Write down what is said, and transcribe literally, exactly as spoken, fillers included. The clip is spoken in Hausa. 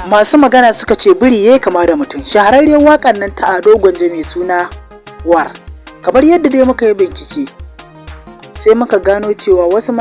masu magana suka ce biri yayi kama da mutum. Shahararriyar waƙar nan ta Ado Gwanja mai suna War. Kamar yadda dai muka yi bincike sai muka gano cewa wasu